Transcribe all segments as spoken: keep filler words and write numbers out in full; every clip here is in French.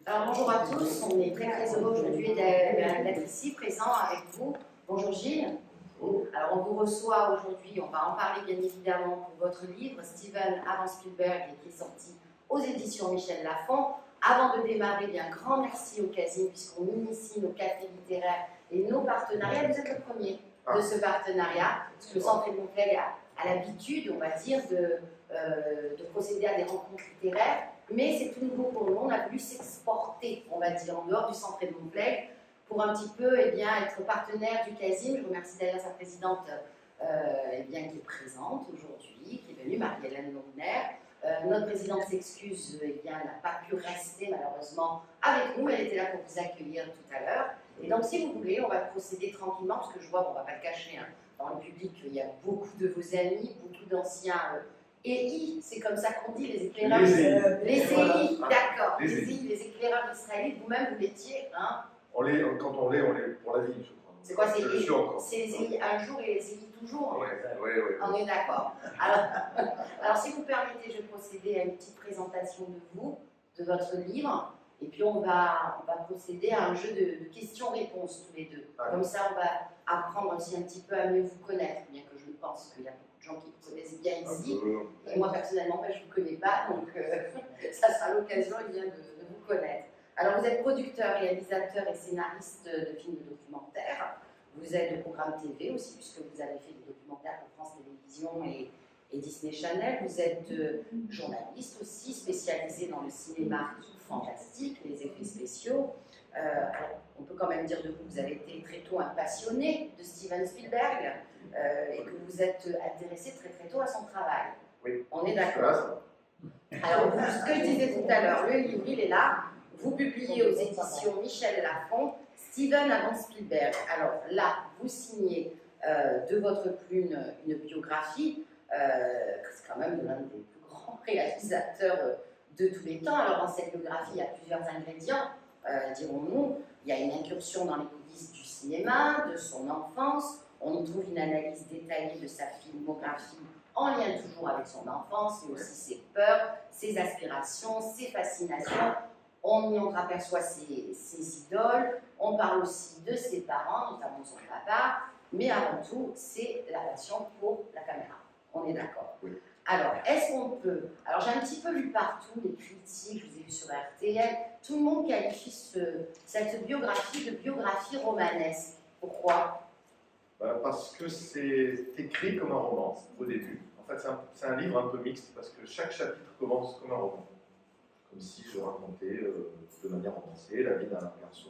Alors bonjour à tous, on est très très heureux aujourd'hui d'être ici présent avec vous. Bonjour Gilles. Alors on vous reçoit aujourd'hui, on va en parler bien évidemment pour votre livre Steven avant Spielberg qui est sorti aux éditions Michel Lafon. Avant de démarrer, bien grand merci au Casine puisqu'on initie nos cafés littéraires et nos partenariats. Vous êtes le premier de ce partenariat, parce que le Centre Edmond Clegg a, a l'habitude, on va dire, de, euh, de procéder à des rencontres littéraires. Mais c'est tout nouveau pour nous, on a voulu s'exporter, on va dire, en dehors du Centre Edmond Clegg, pour un petit peu eh bien, être partenaire du Casine. Je remercie d'ailleurs sa présidente euh, eh bien, qui est présente aujourd'hui, qui est venue, Marie-Hélène Longner. Euh, notre présidente s'excuse, eh bien, n'a pas pu rester malheureusement avec nous, elle était là pour vous accueillir tout à l'heure. Et donc si vous voulez, on va procéder tranquillement, parce que je vois, bon, on ne va pas le cacher, hein, dans le public, il y a beaucoup de vos amis, beaucoup d'anciens... Euh, Et I, c'est comme ça qu'on dit, les éclaireurs. Les E I. Euh, les voilà. E I, d'accord. Les, les E I. les éclaireurs israélites, vous-même vous l'étiez, hein? On l'est, quand on l'est, on l'est pour la vie, je crois. C'est quoi, c'est je les, suis encore. c'est les E I un jour et les E I toujours? Oui, oui, oui. On est d'accord. Alors, alors, si vous permettez, je vais procéder à une petite présentation de vous, de votre livre, et puis on va, on va procéder à un jeu de, de questions-réponses tous les deux. Ah, Comme ça, on va apprendre aussi un petit peu à mieux vous connaître, bien que je pense qu'il y a beaucoup de gens qui vous connaissent bien ici. Et moi, personnellement, ben, je ne vous connais pas, donc euh, ça sera l'occasion eh bien, de, de vous connaître. Alors, vous êtes producteur, réalisateur et scénariste de films de documentaires. Vous êtes de programme T V aussi, puisque vous avez fait des documentaires pour France Télévisions et, et Disney Channel. Vous êtes euh, journaliste aussi, spécialisé dans le cinéma fantastique, les effets spéciaux. Euh, alors, on peut quand même dire de vous que vous avez été très tôt un passionné de Steven Spielberg euh, et que vous êtes intéressé très très tôt à son travail. Oui. On est d'accord. Alors, vous, ce que je disais tout à l'heure, le livre, il est là. Vous publiez aux éditions Michel Lafon, Steven avant Spielberg. Alors là, vous signez euh, de votre plume une, une biographie. Euh, c'est quand même l'un des plus grands réalisateurs de tous les temps. Alors dans cette biographie, il y a plusieurs ingrédients, euh, dirons-nous. Il y a une incursion dans les coulisses du cinéma, de son enfance. On y trouve une analyse détaillée de sa filmographie en lien toujours avec son enfance, mais aussi ses peurs, ses aspirations, ses fascinations. On y entreaperçoit ses, ses idoles, on parle aussi de ses parents, notamment son papa, mais avant tout, c'est la passion pour la caméra. On est d'accord. Oui. Alors, est-ce qu'on peut... Alors, j'ai un petit peu vu partout les critiques, je vous ai vu sur R T L, tout le monde qualifie ce, cette biographie de biographie romanesque. Pourquoi? Ben, parce que c'est écrit comme un roman au début. En fait, c'est un, un livre un peu mixte, parce que chaque chapitre commence comme un roman. Comme si je racontais euh, de manière romancée la vie d'un garçon,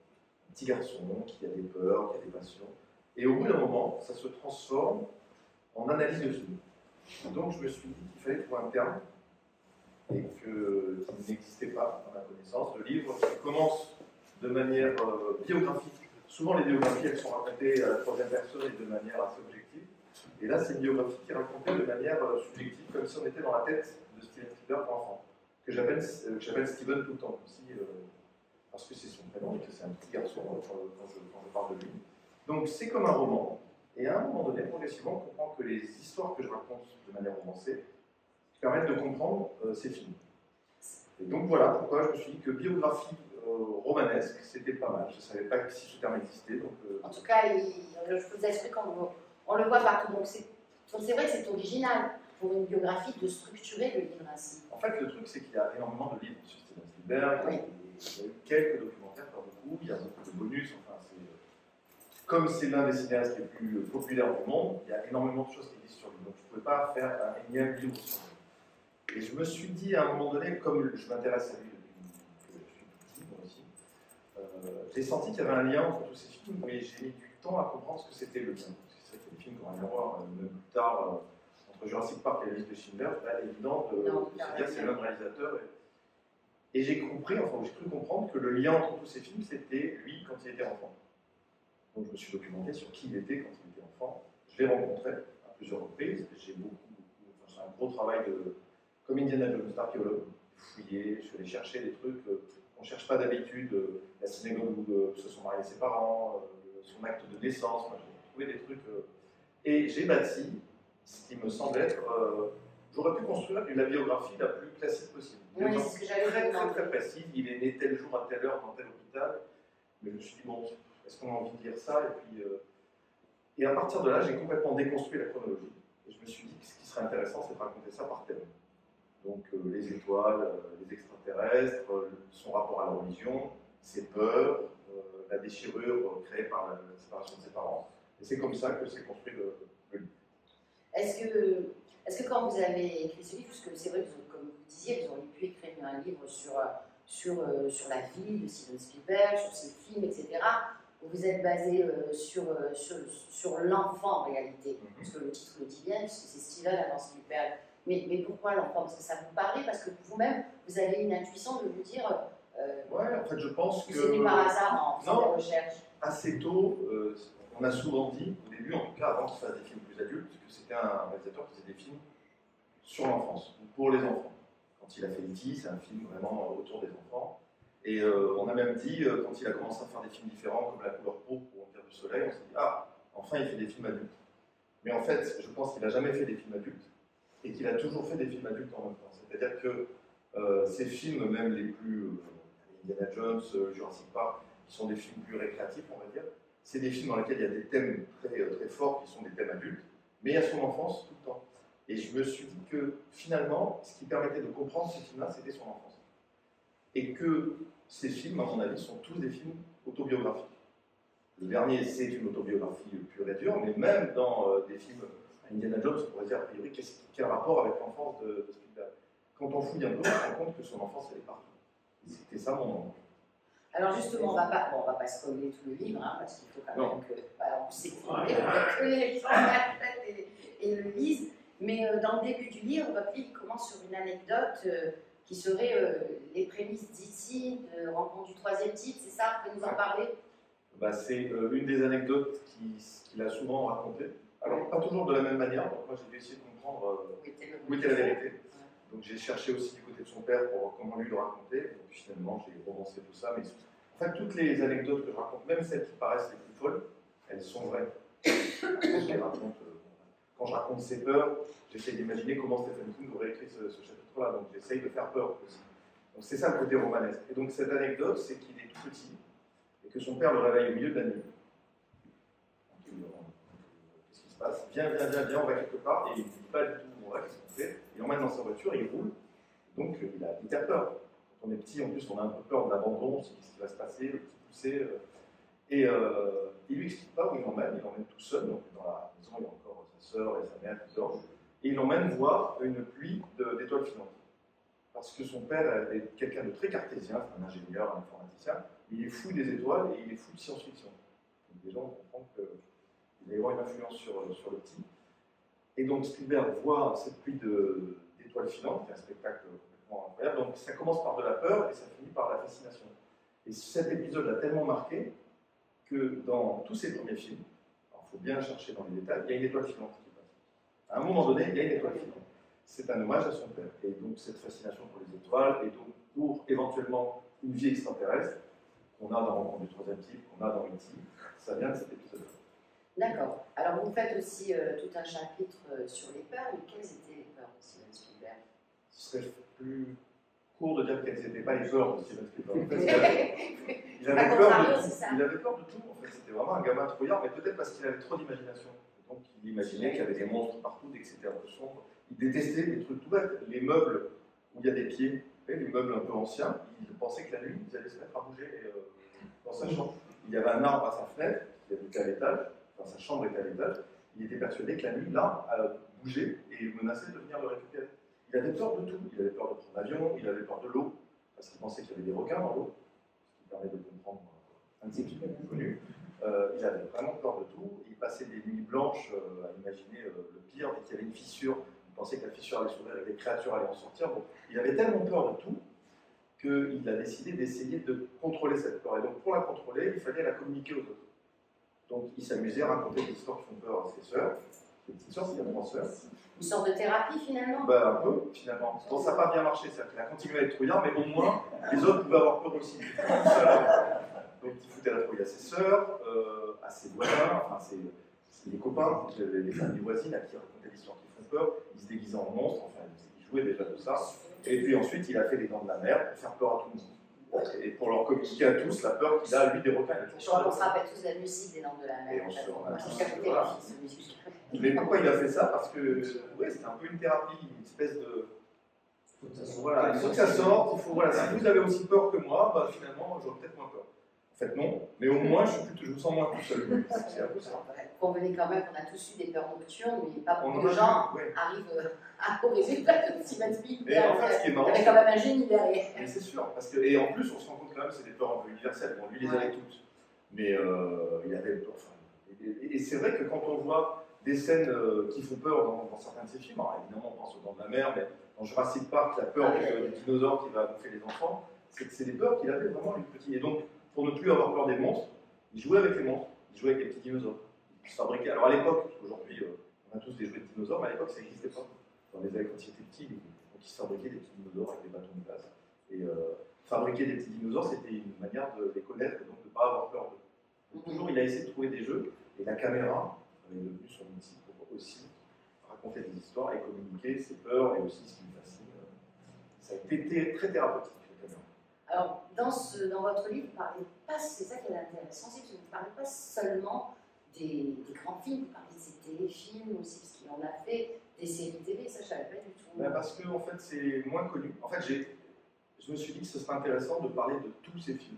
un petit garçon qui a des peurs, qui a des passions. Et au bout d'un moment, ça se transforme en analyse de film. Donc je me suis dit qu'il fallait trouver un terme et que, qui n'existait pas, à ma connaissance, de livres qui commencent de manière euh, biographique. Souvent les biographies, elles sont racontées à la troisième personne et de manière assez objective. Et là, c'est une biographie qui est racontée de manière euh, subjective, comme si on était dans la tête de Steven Spielberg pour enfant. Que j'appelle euh, Steven tout le temps, aussi, euh, parce que c'est son prénom et que c'est un petit garçon euh, quand, quand, je, quand je parle de lui. Donc c'est comme un roman, et à un moment donné, progressivement, on comprend que les histoires que je raconte de manière romancée permettent de comprendre euh, ces films. Et donc voilà pourquoi je me suis dit que biographie euh, romanesque, c'était pas mal. Je ne savais pas si ce terme existait. Donc, euh... En tout cas, il, je vous explique qu'on on le voit partout, donc c'est vrai que c'est original pour une biographie de structurer le livre ainsi. En fait, le truc, c'est qu'il y a énormément de livres sur Steven Spielberg, oui. Il y a eu quelques documentaires, pas beaucoup, il y a beaucoup de bonus, enfin, comme c'est l'un des cinéastes les plus populaires du monde, il y a énormément de choses qui existent sur lui, donc je ne pouvais pas faire un énième livre sur lui. Et je me suis dit à un moment donné, comme je m'intéresse à lui depuis que je suis petit, moi aussi, euh, j'ai senti qu'il y avait un lien entre tous ces films, mais j'ai mis du temps à comprendre ce que c'était le lien. Parce que c'est vrai que les films qu'on va y voir, même plus tard, euh, entre Jurassic Park et la liste de Schindler, c'est pas évident de, de se dire c'est le même réalisateur. Et, et j'ai compris, enfin j'ai cru comprendre que le lien entre tous ces films, c'était lui quand il était enfant. Donc je me suis documenté sur qui il était quand il était enfant. Je l'ai rencontré à plusieurs reprises. J'ai beaucoup, beaucoup, enfin, c'est un gros travail de, comme Indiana Jones, d'archéologue. J'ai fouillé, je suis allé chercher des trucs euh, qu'on ne cherche pas d'habitude. Euh, la synagogue où euh, se sont mariés ses parents, euh, son acte de naissance. J'ai trouvé des trucs. Euh, et j'ai bâti ce qui me semble être euh, j'aurais pu construire la biographie la plus classique possible. Oui, c'est ce que j'allais très, vous très, demander. très précise. Il est né tel jour à telle heure dans tel hôpital. Mais je me suis dit, bon, est-ce qu'on a envie de lire ça? Et puis, euh... et à partir de là, j'ai complètement déconstruit la chronologie. Et je me suis dit que ce qui serait intéressant, c'est de raconter ça par thème. Donc, euh, les étoiles, euh, les extraterrestres, euh, son rapport à la religion, ses peurs, euh, la déchirure créée par la, la séparation de ses parents. Et c'est comme ça que s'est construit le, le livre. Est-ce que, est-ce que quand vous avez écrit ce livre, parce que c'est vrai que, comme vous disiez, vous auriez pu écrire un livre sur, sur, euh, sur la vie de Steven Spielberg, sur ses films, et cetera. Vous êtes basé euh, sur, euh, sur, sur l'enfant en réalité, mm-hmm. parce que le titre le dit bien, puisque c'est Steven avant Spielberg. Mais, mais pourquoi l'enfant? Parce que ça vous parlait, parce que vous-même, vous avez une intuition de vous dire... Euh, ouais, en fait, je pense que... C'est venu par hasard en faisant des recherches. Assez tôt, euh, on a souvent dit, au début en tout cas, avant qu'il fasse des films plus adultes, que c'était un réalisateur qui faisait des films sur l'enfance, ou pour les enfants. Quand il a fait E T, c'est un film vraiment autour des enfants. Et euh, on a même dit, euh, quand il a commencé à faire des films différents, comme La couleur pourpre ou Empire du soleil, on s'est dit, ah, enfin il fait des films adultes. Mais en fait, je pense qu'il n'a jamais fait des films adultes, et qu'il a toujours fait des films adultes en même temps. C'est-à-dire que euh, ces films, même les plus... Euh, Indiana Jones, euh, Jurassic Park, qui sont des films plus récréatifs, on va dire, c'est des films dans lesquels il y a des thèmes très, très forts qui sont des thèmes adultes, mais il y a son enfance tout le temps. Et je me suis dit que finalement, ce qui permettait de comprendre ces films-là, c'était son enfance. Et que ces films, à mon avis, sont tous des films autobiographiques. Le dernier, c'est une autobiographie pure et dure, mais même dans euh, des films Indiana Jones, on pourrait dire a priori, quel rapport avec l'enfance de, de Spielberg? Quand on fouille un peu, on se rend compte que son enfance, elle est partout. C'était ça mon nom. Alors justement, on va pas, bon, on va pas spoiler tout le livre, hein, parce qu'il faut quand même que, alors, on sait que les gens et, et le lisent. Mais euh, dans le début du livre, votre livre commence sur une anecdote euh, qui serait euh, les prémices d'ici, de Rencontre du troisième type, c'est ça? Vous pouvez nous en parler? Bah, c'est euh, une des anecdotes qu'il qui a souvent racontées. Alors, pas toujours de la même manière. Donc, moi, j'ai essayé de comprendre euh, où était la vérité. Donc j'ai cherché aussi du côté de son père pour voir comment lui le racontait. Et puis finalement, j'ai romancé tout ça. Mais en fait, toutes les anecdotes que je raconte, même celles qui paraissent les plus folles, elles sont vraies. Je les raconte, euh, quand je raconte ses peurs, j'essaie d'imaginer comment Stephen King aurait écrit ce, ce chapitre-là. Donc j'essaye de faire peur aussi. Donc c'est ça le côté romanesque. Et donc cette anecdote, c'est qu'il est tout petit et que son père le réveille au milieu de la nuit. Qu'est-ce qui se passe? Viens, viens, viens, viens, on va quelque part. Et il ne dit pas du tout où on va, qu'est-ce qu'on fait? Il emmène dans sa voiture, il roule, donc euh, il a hyper peur. Quand on est petit, en plus, on a un peu peur de l'abandon, on sait ce qui va se passer, le petit poussé. Euh, et euh, il lui explique pas où il l'emmène, il l'emmène tout seul, donc dans la maison, il y a encore sa sœur et sa mère qui dorment, et il l'emmène voir une pluie d'étoiles filantes. Parce que son père est quelqu'un de très cartésien, c'est un ingénieur, un informaticien, mais il est fou des étoiles et il est fou de science-fiction. Donc déjà, on comprend qu'il va y avoir une influence sur, sur le petit. Et donc Spielberg voit cette pluie d'étoiles filantes, qui est un spectacle complètement incroyable. Donc ça commence par de la peur et ça finit par la fascination. Et cet épisode l'a tellement marqué que dans tous ses premiers films, il faut bien chercher dans les détails, il y a une étoile filante qui passe. À un moment donné, il y a une étoile filante. C'est un hommage à son père. Et donc cette fascination pour les étoiles, et donc pour éventuellement une vie extraterrestre, qu'on a dans Rencontre du troisième type, qu'on a dans E T, ça vient de cet épisode-là. D'accord. Alors vous faites aussi euh, tout un chapitre euh, sur les peurs, mais quelles étaient les peurs de Steven Spielberg? Ce serait plus court de dire qu'elles n'étaient pas les peurs de Steven Spielberg. En fait, il, avait, il, avait peur de tout. il avait peur de tout. En fait, c'était vraiment un gamin trouillard, mais peut-être parce qu'il avait trop d'imagination. Donc il imaginait qu'il y avait des monstres partout, dès que c'était un peu sombre. Il détestait les trucs tout bêtes. Les meubles où il y a des pieds, les meubles un peu anciens, il pensait que la nuit, ils allaient se mettre à bouger euh, dans sa chambre. Il y avait un arbre à sa fenêtre, qui habitait à l'étage. Sa chambre était à l'étage, il était persuadé que la nuit, l'arbre bougeait et menaçait de venir le récupérer. Il avait peur de tout. Il avait peur de prendre l'avion, il avait peur de l'eau, parce qu'il pensait qu'il y avait des requins dans l'eau, ce qui permet de comprendre un de ses films les plus connus. Euh, il avait vraiment peur de tout. Il passait des nuits blanches euh, à imaginer euh, le pire. Dès qu'il y avait une fissure, il pensait que la fissure allait s'ouvrir et que des créatures allaient en sortir. Bon, il avait tellement peur de tout qu'il a décidé d'essayer de contrôler cette peur. Et donc, pour la contrôler, il fallait la communiquer aux autres. Donc, il s'amusait à raconter des histoires qui font peur à ses sœurs. Ses petites sœurs, c'est trois sœurs. Une sorte de thérapie, finalement? Ben, un peu, finalement. Bon, ça n'a pas bien marché, c'est-à-dire qu'il a continué à être trouillard, mais au moins, les autres pouvaient avoir peur aussi. Donc, il foutait la trouille à ses sœurs, euh, à ses voisins, enfin, ses, ses copains, les, les familles voisines à qui il racontait des histoires qui très peur, il se déguisait en monstre, enfin il jouait déjà tout ça. Et puis ensuite il a fait les Dents de la Mer pour faire peur à tout le monde. Et pour leur communiquer à tous la peur qu'il a, lui, des requins. Je crois qu'on se rappelle tous de la musique des Dents de la Mer. Et on se Moi, rappelle. j'ai écouté Voilà. la musique. Mais pourquoi il a fait ça? Parce que ouais, c'était un peu une thérapie, une espèce de... Voilà, il faut que ça sorte, il faut, voilà, si vous avez aussi peur que moi, bah, finalement, j'aurais peut-être moins peur. En fait, non, mais au moins, je, suis plus, je me sens moins tout seul. C'est un peu ça. Convenez quand même qu'on a tous eu des peurs nocturnes, mais pas beaucoup On de en a gens vu, ouais. arrivent à, au résultat de Steven Et Spielberg. en fait, ce qui est marrant, Il y avait quand même un génie derrière. mais c'est sûr, parce que, et en plus, on se rend compte quand même que c'est des peurs un peu universelles. Bon, lui, il les avait toutes, mais euh, il avait peur. Enfin, et, et, et c'est vrai que quand on voit des scènes euh, qui font peur dans, dans certains de ses films, alors évidemment, on pense aux Dents de la Mer, mais dans Jurassic Park, la peur du, du dinosaure qui va bouffer les enfants, c'est des peurs qu'il avait vraiment les petits. Et donc, pour ne plus avoir peur des monstres, il jouait avec les monstres, il jouait avec les petits dinosaures. Il se fabriquait. Alors à l'époque, aujourd'hui, euh, on a tous des jouets de dinosaures, mais à l'époque, ça n'existait pas. Dans les années quand il était petit, donc il se fabriquait des petits dinosaures avec des bâtons de glace. Et euh, fabriquer des petits dinosaures, c'était une manière de les connaître et donc de ne pas avoir peur d'eux. Donc toujours, il a essayé de trouver des jeux, et la caméra est devenue son outil pour aussi raconter des histoires et communiquer ses peurs et aussi ce qui lui fascine. Ça a été très thérapeutique, la caméra. Alors, dans, ce, dans votre livre, vous parlez pas, c'est ça qui est intéressant, c'est que vous ne parlez pas seulement des, des grands films, vous parlez de ces téléfilms aussi, parce qu'on a fait des séries T V, ça je ne savais pas du tout. Ben parce que en fait, c'est moins connu. En fait, je me suis dit que ce serait intéressant de parler de tous ces films.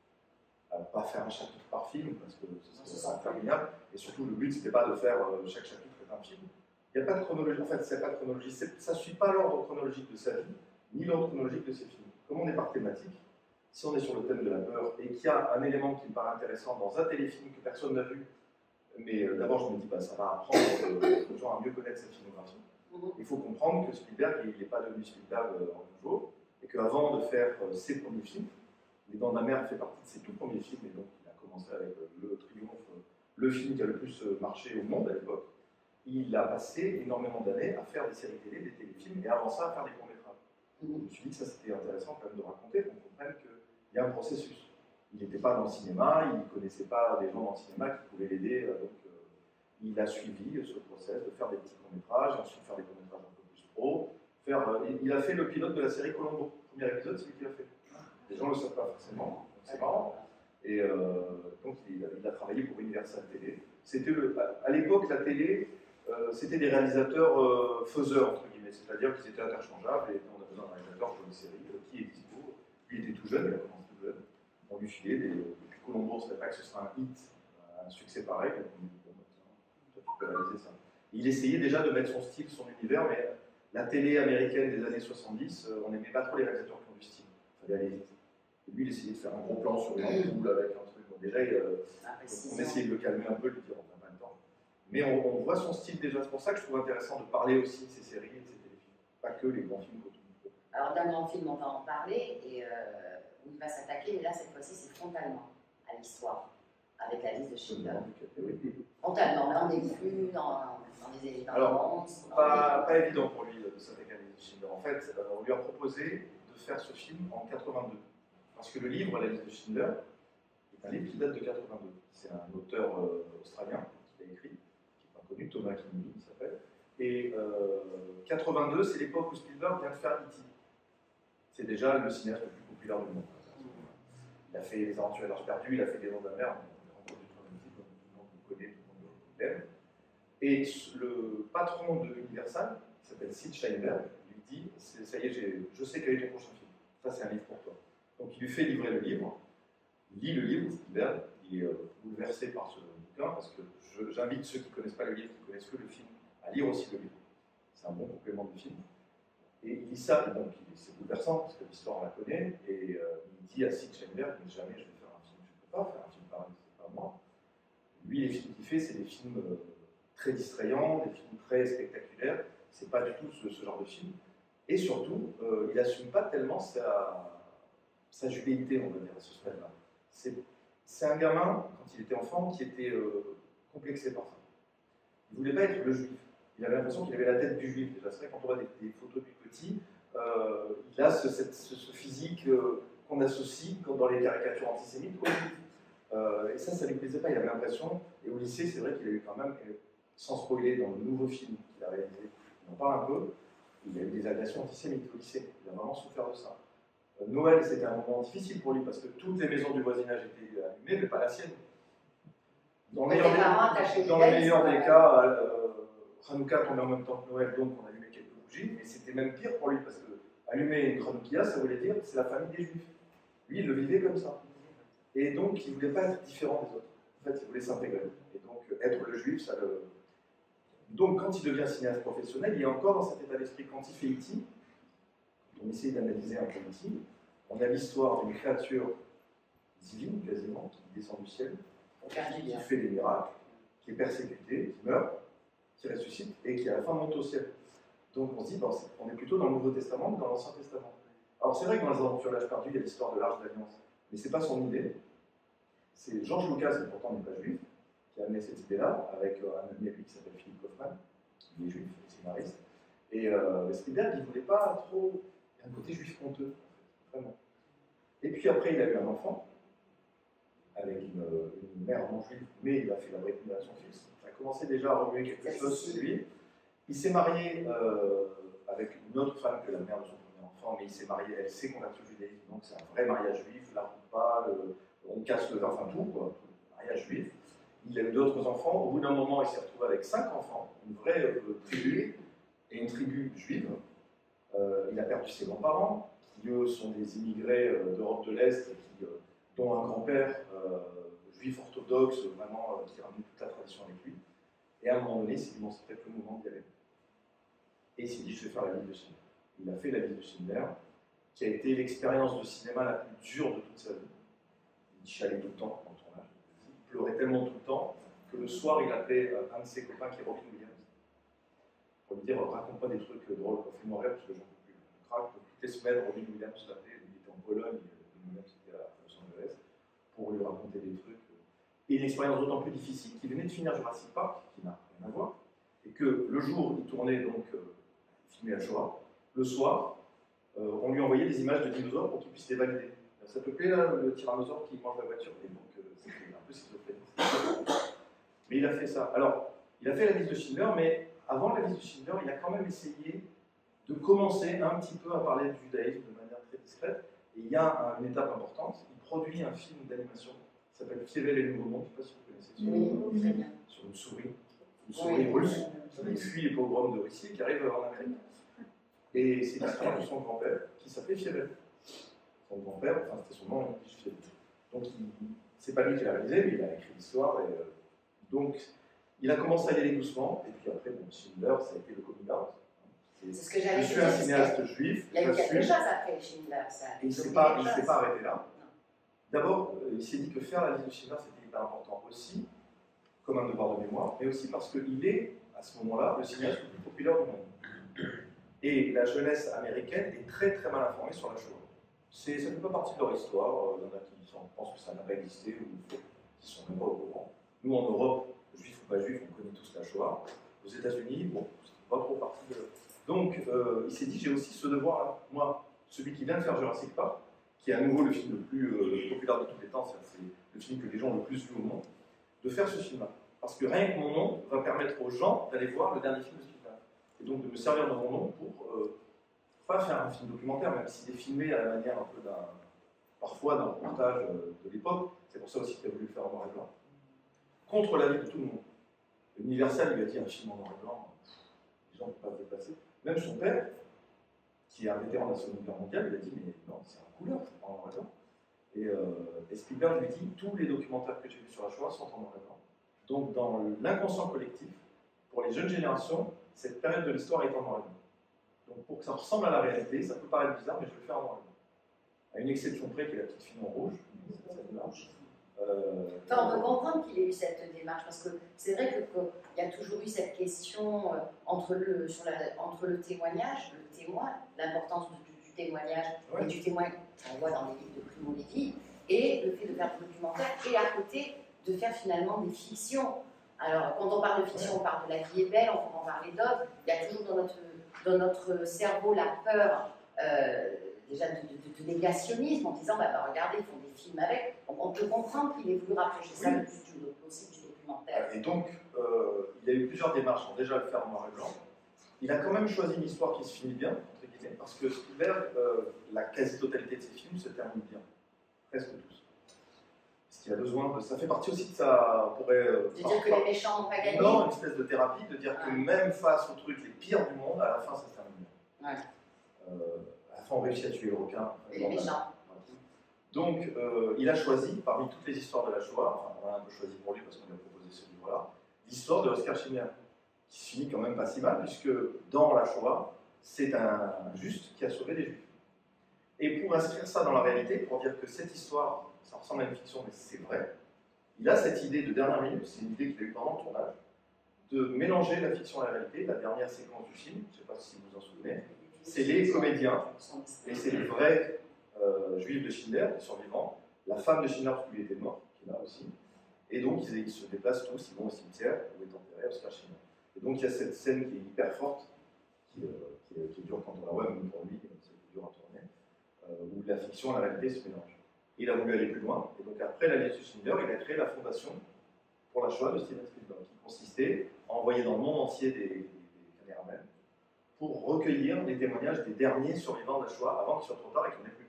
Euh, pas faire un chapitre par film, parce que ce serait interminable. Et surtout, le but, c'était pas de faire euh, chaque chapitre est un film. Il n'y a pas de chronologie. En fait, c'est pas de chronologie. Ça ne suit pas l'ordre chronologique de sa vie, ni l'ordre chronologique de ses films. Comme on est par thématique, si on est sur le thème de la peur et qu'il y a un élément qui me paraît intéressant dans un téléfilm que personne n'a vu, mais euh, d'abord je me dis, bah, ça va apprendre euh, aux gens à mieux connaître sa filmographie. Mm-hmm. Il faut comprendre que Spielberg, il n'est pas devenu Spielberg euh, en nouveau, et qu'avant de faire euh, ses premiers films, Les Dents de la Mer fait partie de ses tout premiers films, et donc il a commencé avec euh, Le Triomphe, euh, le film qui a le plus euh, marché au monde à l'époque. Il a passé énormément d'années à faire des séries télé, des téléfilms, et avant ça à faire des courts-métrages. Mm-hmm. Je me suis dit que ça c'était intéressant quand même de raconter, qu'on comprenne qu'il y a un processus. Il n'était pas dans le cinéma, il ne connaissait pas des gens dans le cinéma qui pouvaient l'aider, donc euh, il a suivi ce process de faire des petits courts-métrages, ensuite faire des courts-métrages un peu plus pro. Faire, euh, il a fait le pilote de la série Colombo. Le premier épisode, c'est lui qui l'a fait. Les gens ne le savent pas forcément, c'est marrant. Et euh, donc il a, il a travaillé pour Universal Télé. C'était le, à l'époque, la télé, euh, c'était des réalisateurs euh, faiseurs, entre guillemets, c'est-à-dire qu'ils étaient interchangeables et on a besoin d'un réalisateur pour une série euh, qui est dispo. Lui il était tout jeune, il a commencé tout jeune. On lui filait des, depuis Colombo, on ne savait pas que ce serait un hit, un succès pareil. Donc on lui dit, bon, bah, tiens, toi, tu peux réaliser ça. Il essayait déjà de mettre son style, son univers, mais la télé américaine des années soixante-dix, euh, on n'aimait pas trop les réalisateurs qui ont du style. Il fallait aller vite. Et lui, il essayait de faire un gros plan sur une ampoule avec un truc. Bon, déjà, euh, on essayait de le calmer un peu, de lui dire, on n'a pas le temps. Mais on, on voit son style déjà. C'est pour ça que je trouve intéressant de parler aussi de ces séries et de ces téléfilms. Pas que les grands films. Alors, d'un grand film, on va en parler. Et, euh, il va s'attaquer, mais là, cette fois-ci, c'est frontalement à l'histoire, avec la liste de Schindler. Frontalement, mais on n'est plus dans, dans les éléments. Alors, pas, pas évident pour lui de s'attaquer à la liste de Schindler. En fait, euh, on lui a proposé de faire ce film en quatre-vingt-deux. Parce que le livre, La liste de Schindler, est un livre qui date de quatre-vingt-deux. C'est un auteur euh, australien qui l'a écrit, qui n'est pas connu, Thomas Kingley, il s'appelle. Et euh, quatre-vingt-deux, c'est l'époque où Spielberg vient de faire E T C'est déjà le cinéaste le plus populaire du monde. Il a fait Les Aventures et l'Arche perdue, il a fait Des Dents de la Mer, tout le monde le connaît, tout le monde l'aime. Et le patron de Universal, qui s'appelle Sid Sheinberg, lui dit, ça y est, je sais quel est ton prochain film. Ça, c'est un livre pour toi. Donc il lui fait livrer le livre, il lit le livre, Spielberg, il est euh, bouleversé par ce bouquin, parce que j'invite ceux qui ne connaissent pas le livre, qui ne connaissent que le film, à lire aussi le livre. C'est un bon complément du film. Et il lit ça, et donc c'est bouleversant, parce que l'histoire on la connaît, et euh, il dit à Sid Sheinberg, mais jamais je vais faire un film, je ne peux pas faire un film pareil, c'est pas moi. Lui, les films qu'il fait, c'est des films euh, très distrayants, des films très spectaculaires, c'est pas du tout ce, ce genre de film. Et surtout, euh, il n'assume pas tellement sa, sa jubéité, on va dire, à ce stade-là. C'est un gamin, quand il était enfant, qui était euh, complexé par ça. Il ne voulait pas être le juif. Il avait l'impression qu'il avait la tête du juif. Déjà, c'est vrai, quand on voit des, des photos du petit, euh, il a ce, cette, ce, ce physique euh, qu'on associe comme dans les caricatures antisémites au juif. Euh, et ça, ça ne lui plaisait pas. Il avait l'impression, et au lycée, c'est vrai qu'il a eu quand même, sans spoiler, dans le nouveau film qu'il a réalisé, parle un peu. Il y a eu des agressions antisémites au lycée, il a vraiment souffert de ça. Euh, Noël, c'était un moment difficile pour lui parce que toutes les maisons du voisinage étaient allumées, mais pas la sienne. Dans le meilleur, des, dans le meilleur des cas, euh, Hanouka tombait en même temps que Noël, donc on allumait quelques bougies, mais c'était même pire pour lui parce que allumer une Hanoukia, ça voulait dire que c'est la famille des Juifs. Lui, il le vivait comme ça. Et donc, il ne voulait pas être différent des autres. En fait, il voulait s'intégrer. Et donc, être le Juif, ça le... Donc, quand il devient cinéaste professionnel, il est encore dans cet état d'esprit. Quand il fait E T, on essaie d'analyser un peu E T, on a l'histoire d'une créature divine, quasiment, qui descend du ciel, qui fait des miracles, qui est persécuté, qui meurt, qui ressuscite, et qui à la fin monte au ciel. Donc on se dit, bon, on est plutôt dans le Nouveau Testament que dans l'Ancien Testament. Alors c'est vrai que dans les Aventures de l'Âge perdu, il y a l'histoire de l'Arche d'Alliance, mais ce n'est pas son idée. C'est George Lucas, qui pourtant n'est pas juif, qui a amené cette idée-là, avec euh, un ami à lui qui s'appelle Philippe Kaufman, qui est juif, scénariste. Et euh, Spielberg, il ne voulait pas trop... Il y a un côté juif honteux, en fait, vraiment. Et puis après, il a eu un enfant, avec une, une mère non juive, mais il a fait la vraie à son fils. Ça a commencé déjà à remuer quelque chose chez lui. Il s'est marié euh, avec une autre femme que la mère de son premier enfant, mais il s'est marié, elle s'est convertie au judaïsme, donc c'est un vrai mariage juif, la pas, le, on casse le vin, enfin tout, quoi, tout, mariage juif. Il a eu d'autres enfants, au bout d'un moment il s'est retrouvé avec cinq enfants, une vraie euh, tribu, et une tribu juive. Euh, il a perdu ses grands-parents, qui eux sont des immigrés euh, d'Europe de l'Est, qui, euh, dont un grand-père euh, juif orthodoxe, vraiment, euh, qui ramène toute la tradition avec lui. Et à un moment donné, il s'est dit, bon, c'est peut-être le moment d'y aller. Et il s'est dit, je vais faire la liste de Schindler. Il a fait la liste de Schindler, qui a été l'expérience de cinéma la plus dure de toute sa vie. Il chialait tout le temps dans le tournage. Il pleurait tellement tout le temps que le soir, il appelait un de ses copains qui est Robin Williams pour lui dire, raconte pas des trucs drôles, fais-moi rire parce que j'en peux plus. Je craque. Donc, toutes les semaines, Robin Williams l'appelait, il était en Pologne, Robin Williams était à Los Angeles, pour lui raconter des trucs. Et une expérience d'autant plus difficile qu'il venait de finir Jurassic Park, qui n'a rien à voir, et que le jour où il tournait, donc, euh, filmé à Shoah, le soir, euh, on lui envoyait des images de dinosaures pour qu'il puisse les valider. Ça te plaît, là, le tyrannosaure qui mange la voiture? Et donc, euh, c'était un peu schizophrénique. Mais il a fait ça. Alors, il a fait la liste de Schindler, mais avant la liste de Schindler, il a quand même essayé de commencer un petit peu à parler du judaïsme de manière très discrète. Et il y a une étape importante. Il produit un film d'animation qui s'appelle Fievel et le Nouveau Monde. Je ne sais pas si vous connaissez. Sur, oui, très bien. Sur une souris, une souris oui, russe qui fuit les pogroms de Russie et qui arrive en Amérique. Et c'est l'histoire de son grand-père qui s'appelait Fievel. Son grand-père, enfin c'était son nom, hein, Fievel. Donc c'est pas lui qui l'a réalisé, mais il a écrit l'histoire. Et, euh, donc il a commencé à y aller doucement. Et puis après, bon, Schindler, ça a été le coming out. C'est ce que j'allais dire. Je suis un cinéaste juif. Il y a eu quelque chose après Schindler. Ça et il ne s'est pas, pas arrêté là. D'abord, euh, il s'est dit que faire la liste de Schindler, c'était hyper important aussi, comme un devoir de mémoire, mais aussi parce qu'il est, à ce moment-là, le cinéaste le plus populaire du monde. Et la jeunesse américaine est très très mal informée sur la Shoah. Ça ne fait pas partie de leur histoire. Il y en a qui sont, pensent que ça n'a pas existé ou qui ne sont même pas au courant. Nous, en Europe, juifs ou pas juifs, on connaît tous la Shoah. Aux États-Unis, bon, c'est pas trop partie de. Donc, euh, il s'est dit, j'ai aussi ce devoir-là. Moi, celui qui vient de faire Jurassic Park, qui est à nouveau le film le plus euh, populaire de tous les temps, c'est le film que les gens ont le plus vu au monde, de faire ce film-là. Parce que rien que mon nom va permettre aux gens d'aller voir le dernier film de Spielberg. Et donc de me servir de mon nom pour, euh, pas faire un film documentaire, même s'il est filmé à la manière un peu d'un, parfois d'un reportage euh, de l'époque, c'est pour ça aussi qu'il a voulu le faire en noir et blanc, contre l'avis de tout le monde. Universal lui a dit un film en noir et blanc, les gens ne peuvent pas se déplacer. Même son père, qui est un vétéran de la Seconde Guerre mondiale, il a dit mais non, c'est en couleur, c'est pas en noir et blanc. Et, euh, et Spielberg lui dit tous les documentaires que j'ai vus sur la Shoah sont en noir et blanc. Donc dans l'inconscient collectif, pour les jeunes générations, cette période de l'histoire est en noir et blanc. Donc pour que ça ressemble à la réalité, ça peut paraître bizarre, mais je vais le faire en noir et blanc. À une exception près, qui est la petite fille en rouge, cette démarche. Euh, enfin, on peut comprendre qu'il ait eu cette démarche, parce que c'est vrai qu'il y a toujours eu cette question euh, entre, le, sur la, entre le témoignage, le témoin, l'importance du, du témoignage ouais. et du témoin qu'on voit dans les livres de Primo Levi, et le fait de faire du documentaire, et à côté de faire finalement des fictions. Alors, quand on parle de fiction, on parle de La vie est belle, on peut en parler d'autres. Il y a toujours dans notre, dans notre cerveau la peur euh, déjà de, de, de négationnisme, en disant bah, bah, regardez, ils font des films avec. Donc, on peut comprendre qu'il ait voulu rapprocher ça le plus du, aussi du documentaire. Et donc, euh, il y a eu plusieurs démarches. Déjà, le faire en noir et blanc. il a quand même choisi une histoire qui se finit bien, entre guillemets, parce que Spielberg, euh, la quasi-totalité de ses films se terminent bien, presque tous. Parce qu'il a besoin de... Ça fait partie aussi de sa... On pourrait... Euh, de dire que les méchants n'ont pas gagné. Non, une espèce de thérapie, de dire ouais. que même face aux trucs les pires du monde, à la fin, ça se termine bien. Ouais. Euh, à la fin, on réussit à tuer le requin. Et les méchants. Donc, euh, il a choisi, parmi toutes les histoires de la Shoah, enfin, on a un peu choisi pour lui parce qu'on lui a proposé ce livre-là, l'histoire de Oskar Schindler, qui se finit quand même pas si mal, puisque dans la Shoah, c'est un juste qui a sauvé des Juifs. Et pour inscrire ça dans la réalité, pour dire que cette histoire, ça ressemble à une fiction, mais c'est vrai, il a cette idée de dernière minute, c'est une idée qu'il a eue pendant le tournage, de mélanger la fiction et la réalité. La dernière séquence du film, je ne sais pas si vous vous en souvenez, c'est les comédiens, et c'est les vrais euh, juifs de Schindler, les survivants, la femme de Schindler, parce que lui était mort, qui est là aussi, et donc ils, ils se déplacent tous, ils vont au cimetière où est enterré Oskar Schindler. Et donc il y a cette scène qui est hyper forte, qui, euh, qui, qui dure quand on la voit, même pour lui, c'est dur à tourner, euh, où la fiction et la réalité se mélangent. Et il a voulu aller plus loin, et donc après la liste de Schindler, il a créé la fondation pour la Shoah de Steven Spielberg, qui consistait à envoyer dans le monde entier des, des, des caméramans pour recueillir les témoignages des derniers survivants de la Shoah avant qu'il soit trop tard et qu'il n'y en ait plus.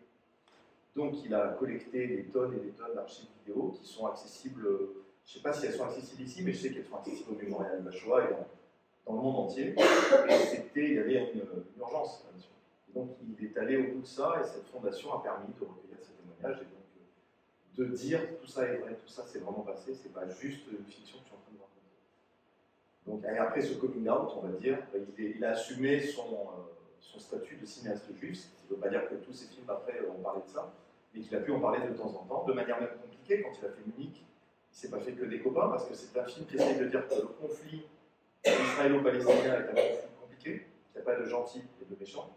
Donc il a collecté des tonnes et des tonnes d'archives vidéo qui sont accessibles, je ne sais pas si elles sont accessibles ici, mais je sais qu'elles sont accessibles au mémorial de la Shoah et dans, dans le monde entier. Et c'était, il y avait une, une urgence là-dessus. Donc il est allé au bout de ça et cette fondation a permis de recueillir ces témoignages et donc de dire tout ça est vrai, tout ça c'est vraiment passé, c'est pas juste une fiction que tu es en train de raconter. Donc et après ce coming out, on va dire, il, est, il a assumé son, euh, son statut de cinéaste juif, ce qui ne veut pas dire que tous ses films après ont parlé de ça, mais qu'il a pu en parler de temps en temps, de manière même compliquée. Quand il a fait Munich, il ne s'est pas fait que des copains, parce que c'est un film qui essaye de dire que le conflit israélo-palestinien est un conflit compliqué, qu'il n'y a pas de gentils et de méchants.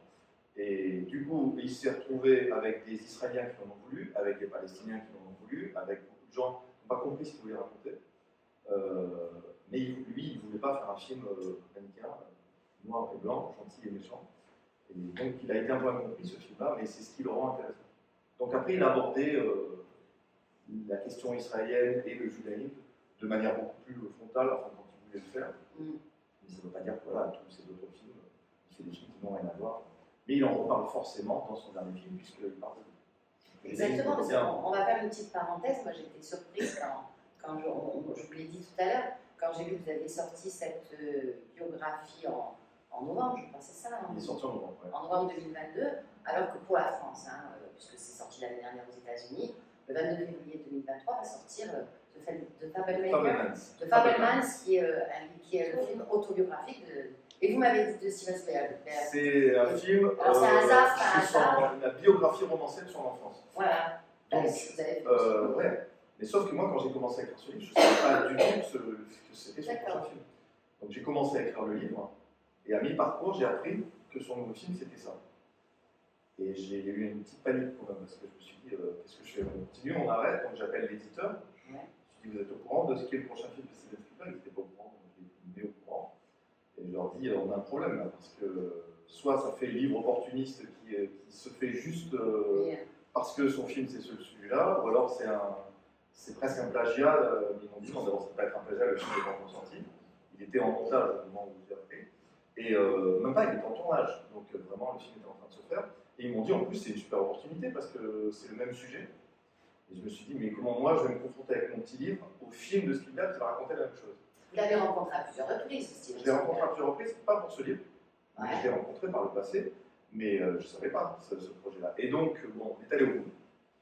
Et du coup, il s'est retrouvé avec des Israéliens qui en ont voulu, avec des Palestiniens qui en ont voulu, avec beaucoup de gens qui n'ont pas compris ce qu'il voulait raconter. Euh, mais lui, il ne voulait pas faire un film euh, manichéen, euh, noir et blanc, gentil et méchant. Et donc, il a été un peu incompris ce film-là, mais c'est ce qui le rend intéressant. Donc après, il a abordé euh, la question israélienne et le judaïsme de manière beaucoup plus frontale, enfin, quand il voulait le faire. Mm. Mais ça ne veut pas dire que voilà, tous ces autres films, il fait des films qui n'ont rien à voir. Mais il en reparle forcément dans son dernier film, puisqu'il parle de lui. Exactement, parce qu'on va faire une petite parenthèse. Moi, j'ai été surprise quand, quand je, on, je vous l'ai dit tout à l'heure, quand j'ai vu que vous avez sorti cette euh, biographie en, en novembre, je pense que c'est ça. Hein, il est sorti en novembre, ouais. En novembre deux mille vingt-deux, alors que pour la France, hein, euh, puisque c'est sorti l'année dernière aux États-Unis, le vingt-deux février deux mille vingt-trois va sortir euh, The Fabelmans, The Fabelmans, qui est, euh, qui est le film autobiographique de. Et vous m'avez dit de Steven Spielberg. C'est un film Alors, c'est un hasard, c'est un sur hasard. la biographie romancée de son enfance. Voilà. Donc, vous avez euh, ouais. Mais sauf que moi, quand j'ai commencé à écrire ce livre, je ne savais pas du tout que, ce, que c'était son prochain film. Donc j'ai commencé à écrire le livre, et à mi-parcours, j'ai appris que son nouveau film, c'était ça. Et j'ai eu une petite panique quand même, parce que je me suis dit, euh, qu'est-ce que je fais? On continue, on arrête, donc j'appelle l'éditeur. Ouais. Je lui dis, vous êtes au courant de ce qu'est le prochain film de Steven Spielberg? Ils n'étaient pas au courant, donc je les ai mis au courant. Et je leur dis, on a un problème là, parce que soit ça fait livre opportuniste qui, qui se fait juste euh, yeah. parce que son film c'est celui-là, ou alors c'est un, c'est presque un plagiat. Euh, ils m'ont dit, non, d'abord ça ne peut pas être un plagiat, le film n'est pas encore sorti. Il était en montage au moment où j'ai appris. Et euh, même pas, il était en tournage, donc euh, vraiment le film était en train de se faire. Et ils m'ont dit, en plus, c'est une super opportunité parce que c'est le même sujet. Et je me suis dit, mais comment moi je vais me confronter avec mon petit livre au film de Spielberg qui va raconter la même chose? Vous l'avez rencontré à plusieurs reprises, Steven. Je l'ai rencontré à plusieurs reprises, pas pour ce livre. Ouais. Je l'ai rencontré par le passé, mais euh, je ne savais pas ce, ce projet-là. Et donc, bon, on est allé au bout.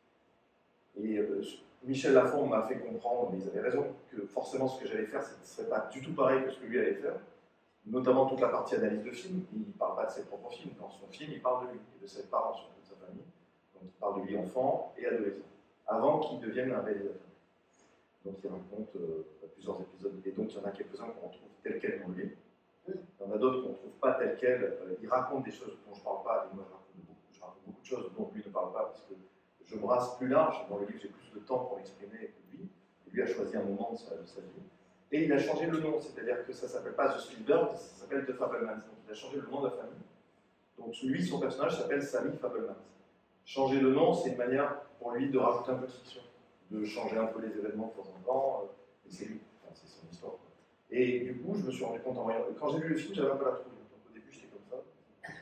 Et euh, Michel Lafon m'a fait comprendre, mais ils avaient raison, que forcément ce que j'allais faire, ce ne serait pas du tout pareil que ce que lui allait faire. Notamment toute la partie analyse de film. Il ne parle pas de ses propres films. Dans son film, il parle de lui et de ses parents, surtout de sa famille. Donc il parle de lui enfant et adolescent, avant qu'il devienne un réalisateur. Donc il raconte euh, plusieurs épisodes, et donc il y en a quelques-uns qu'on retrouve tels quels dans le livre. Il y en a d'autres qu'on ne trouve pas tels quels. Euh, il raconte des choses dont je ne parle pas, et moi je raconte, beaucoup, je raconte beaucoup de choses dont lui ne parle pas, parce que je brasse plus large. Dans le livre, j'ai plus de temps pour m'exprimer que lui. Et lui a choisi un moment de sa, de sa vie. Et il a changé le nom, c'est-à-dire que ça ne s'appelle pas The Spielberg, ça s'appelle The Fabelmans. Donc il a changé le nom de la famille. Donc lui, son personnage s'appelle Sammy Fabelmans. Changer le nom, c'est une manière pour lui de rajouter un peu de fiction, de changer un peu les événements de temps en temps, euh, et c'est lui, enfin, c'est son histoire. Et du coup, je me suis rendu compte en voyant, quand j'ai vu le film, j'avais un peu la trouille au début,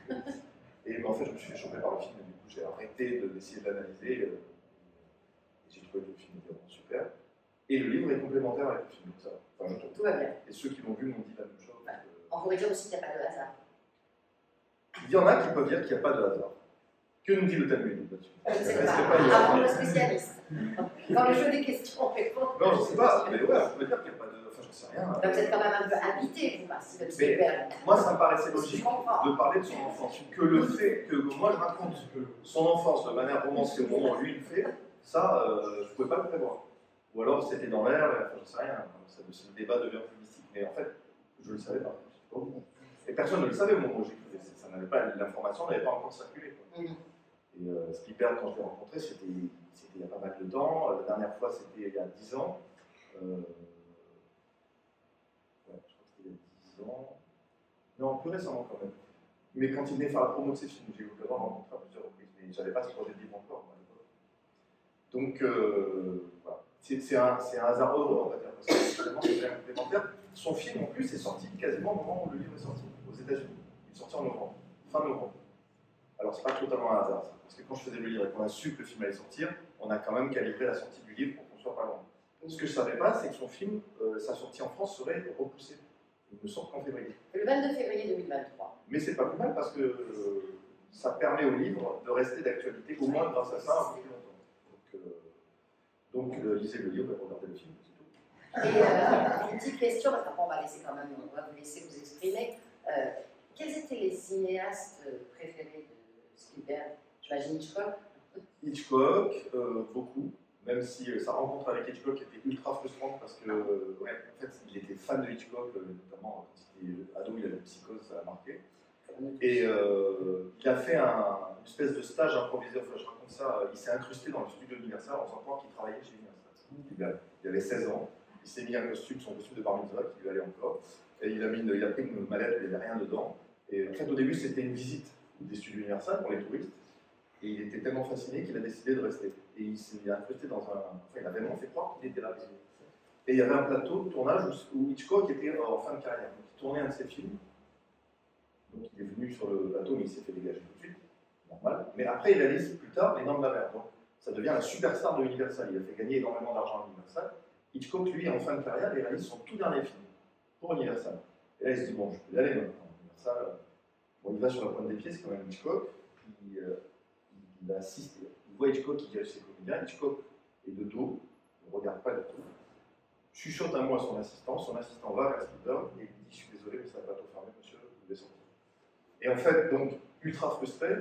Et mais en fait, je me suis fait choper par le film, et du coup, j'ai arrêté d'essayer de l'analyser. Euh, et j'ai trouvé que le film était vraiment super. Et le livre est complémentaire avec le film, donc ça, enfin, je trouve. Tout va bien. Et ceux qui l'ont vu m'ont dit la même chose. Ouais. On pourrait dire aussi qu'il n'y a pas de hasard. Il y en a qui peuvent dire qu'il n'y a pas de hasard. Que nous dit le Talmud là-dessus? Je ne sais pas, avant le spécialiste. Dans le jeu des questions, on répond. Non, je ne sais pas, mais ouais, on peut dire qu'il n'y a pas de. Enfin, j'en sais rien. Donc, vous êtes quand même un peu habité, vous, par Steven Mais Spielberg. moi, ça me paraissait logique de parler de son enfance. Que le fait que moi, je raconte son enfance de manière romancée au moment où lui il le fait, ça, euh, je ne pouvais pas le prévoir. Ou alors c'était dans l'air, enfin, j'en sais rien. Ça, le débat devient plus mystique. Mais en fait, je ne le savais pas. Et personne ne le savait au moment où j'écrivais. Ça n'avait pas, l'information n'avait pas encore circulé. Quoi. Mm-hmm. Et euh, Spielberg, quand je l'ai rencontré, c'était il y a pas mal de temps. La dernière fois, c'était il y a dix ans. Euh, ouais, je crois que c'était il y a dix ans. Non, plus récemment quand même. Mais quand il venait faire la promo de ses films, j'ai eu l'occasion de le rencontrer à plusieurs reprises. Mais je n'avais pas ce projet de livre encore à l'époque. Donc, euh, voilà. C'est un, un hasard heureux, on va dire, parce que vraiment, c'est très complémentaire. Son film, en plus, est sorti quasiment au moment où le livre est sorti, aux États-Unis. Il est sorti en novembre, fin novembre. Alors, c'est pas totalement un hasard, ça. Parce que quand je faisais le livre et qu'on a su que le film allait sortir, on a quand même calibré la sortie du livre pour qu'on soit pas loin. Ce que je ne savais pas, c'est que son film, euh, sa sortie en France serait repoussée. Il me sort qu'en février. Le vingt-deux février deux mille vingt-trois. Mais c'est pas plus mal parce que euh, ça permet au livre de rester d'actualité, au moins grâce à ça, un peu plus longtemps. Donc, euh, donc euh, lisez le livre et regardez le film, c'est tout. Et euh, une petite question, parce qu'après on va laisser quand même, on va vous laisser vous exprimer. Euh, quels étaient les cinéastes préférés de Spielberg? J'imagine Hitchcock. Hitchcock, euh, beaucoup. Même si euh, sa rencontre avec Hitchcock était ultra frustrante parce que, euh, ouais, en fait, il était fan de Hitchcock, euh, notamment quand il était ado, il avait une psychose, ça l'a marqué. Et euh, il a fait un, une espèce de stage improvisé, enfin je raconte ça, il s'est incrusté dans le studio Universal en faisant croire qu'il travaillait chez Universal. Il avait seize ans, il s'est mis un costume, son costume de bar mitzvah qui lui allait encore, et il a, mis une, il a pris une mallette où il n'y avait rien dedans. Et en fait, au début, c'était une visite des studios Universal pour les touristes. Et il était tellement fasciné qu'il a décidé de rester. Et il s'est incrusté dans un. Enfin, il a vraiment fait croire qu'il était là. Et il y avait un plateau de tournage où Hitchcock était en fin de carrière. Donc il tournait un de ses films. Donc il est venu sur le plateau, mais il s'est fait dégager tout de suite. Normal. Mais après, il réalise plus tard Les Dents de la Mer. Donc ça devient la superstar de Universal. Il a fait gagner énormément d'argent à Universal. Hitchcock, lui, en fin de carrière, il réalise son tout dernier film pour Universal. Et là, il se dit bon, je peux y aller maintenant. Universal, bon, il va sur la pointe des pieds, c'est quand même Hitchcock. Il, euh, il assiste, il voit Hitchcock qui dirige ses comédiens, Hitchcock est de dos, il ne regarde pas du tout, chuchote un mot à son assistant, son assistant va vers Spielberg et lui dit « Je suis désolé, mais ça va pas tout fermer, monsieur, vous devez sortir ». Et en fait, donc, ultra frustré,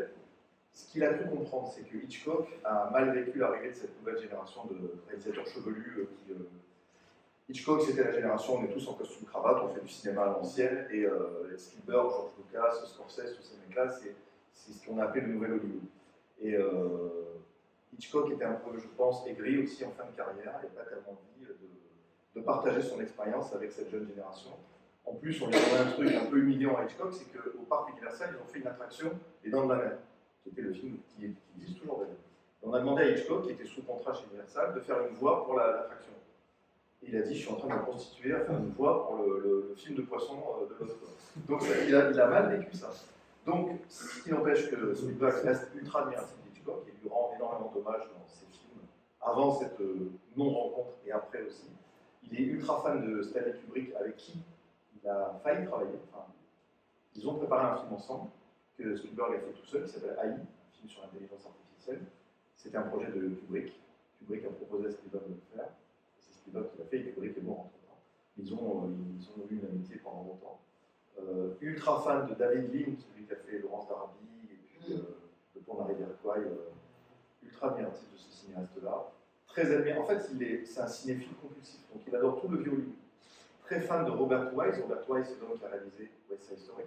ce qu'il a pu comprendre, c'est que Hitchcock a mal vécu l'arrivée de cette nouvelle génération de réalisateurs chevelus euh, qui... Euh, Hitchcock, c'était la génération, on est tous en costume cravate, on fait du cinéma à l'ancienne, et euh, Spielberg, George Lucas, Scorsese, tous ces mecs-là, c'est ce qu'on a appelé le nouvel Hollywood. Et euh, Hitchcock était un peu, je pense, aigri aussi en fin de carrière, il n'a pas tellement envie de, de partager son expérience avec cette jeune génération. En plus, on lui a un truc un peu humiliant à Hitchcock, c'est qu'au parc Universal, ils ont fait une attraction, Les Dents de la Mer, qui était le film qui, qui existe toujours d'ailleurs. On a demandé à Hitchcock, qui était sous contrat chez Universal, de faire une voix pour l'attraction. Et il a dit, je suis en train de me constituer à faire une voix pour le, le, le film de poisson de l'autre. Donc il a, il a mal vécu ça. Donc, ce qui n'empêche que Spielberg reste ultra admiratif d'Hitchcock et lui rend énormément d'hommages dans ses films, avant cette euh, non-rencontre et après aussi. Il est ultra fan de Stanley Kubrick, avec qui il a failli travailler. Enfin, ils ont préparé un film ensemble, que Spielberg a fait tout seul, qui s'appelle A I, un film sur l'intelligence artificielle. C'était un projet de Kubrick. Kubrick a proposé à Spielberg de le faire. C'est Spielberg qui l'a fait et Kubrick est mort entre-temps. Ils ont, euh, ils ont eu une amitié pendant longtemps. Euh, ultra fan de David Lean, celui qui a fait Laurence d'Arabie et puis euh, Le Pont de la rivière Kwai, euh, ultra admiratif de ce cinéaste-là. Très admiré. En fait, c'est un cinéphile compulsif, donc il adore tout le vieux Hollywood. Très fan de Robert Wise. Robert Wise, c'est l'homme qui a réalisé West Side Story.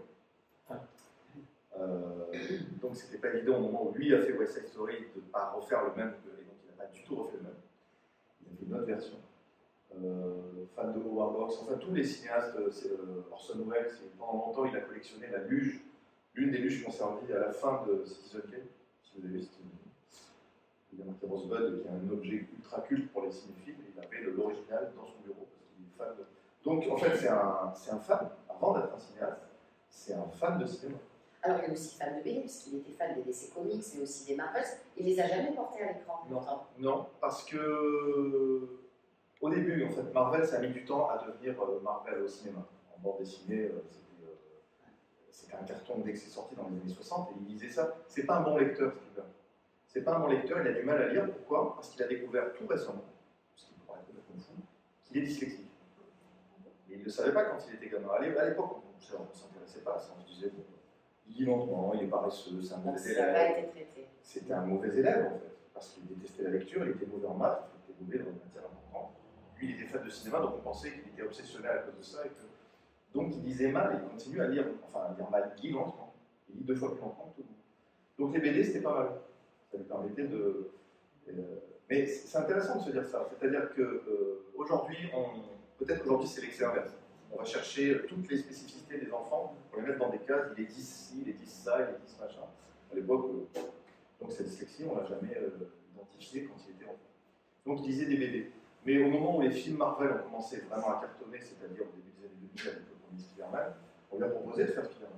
Euh, donc c'était pas évident au moment où lui a fait West Side Story de ne pas refaire le même, et donc il n'a pas du tout refait le même. Il a fait une autre version. Euh, fan de Howard Hawks, enfin tous les cinéastes, euh, Orson Welles, pendant longtemps il a collectionné la luge, l'une des luges conservées à la fin de Citizen Kane, si vous avez vu Citizen Kane. Il a marqué Rosebud, qui est un objet ultra culte pour les cinéphiles, et il avait l'original dans son bureau, parce qu'il est fan de... Donc en fait c'est un, un fan, avant d'être un cinéaste, c'est un fan de cinéma. Alors, il est aussi fan de B D, parce qu'il était fan des D C Comics, mais aussi des Marvels. Il les a jamais portés à l'écran, pourtant. Non, parce que au début, en fait, Marvel, ça a mis du temps à devenir euh, Marvel au cinéma. En bande dessinée, euh, c'était euh, c'était un carton dès que c'est sorti dans les années soixante, et il disait ça. C'est pas un bon lecteur, Spielberg. C'est pas un bon lecteur, il a du mal à lire. Pourquoi? Parce qu'il a découvert tout récemment, ce qui pourrait être complètement fou, qu'il est dyslexique. Et il ne le savait pas quand il était gamin. À l'époque, on ne s'intéressait pas à ça. On se disait, bon, il lit lentement, il est paresseux, c'est un mauvais élève. Ça n'a pas été traité. C'était un mauvais élève, en fait, parce qu'il détestait la lecture, il était mauvais en maths, il était mauvais dans des matières importantes. Lui, il était fan de cinéma, donc on pensait qu'il était obsessionnel à cause de ça. Et que... Donc il lisait mal, et il continue à lire, enfin à lire mal, il lit lentement. Il lit deux fois plus lentement que tout le monde. Donc les B D, c'était pas mal. Ça lui permettait de... Euh... Mais c'est intéressant de se dire ça. C'est-à-dire qu'aujourd'hui, euh, on... peut-être aujourd'hui c'est l'excès inverse. On va chercher toutes les spécificités des enfants pour les mettre dans des cases. Il est dix ci, il est dix ça, il est dix machin. À l'époque, euh... donc cette dyslexie, on ne l'a jamais euh, identifiée quand il était enfant. Donc il lisait des B D. Mais au moment où les films Marvel ont commencé vraiment à cartonner, c'est-à-dire au début des années deux mille avec le premier Spider-Man, on lui a proposé de faire Spider-Man.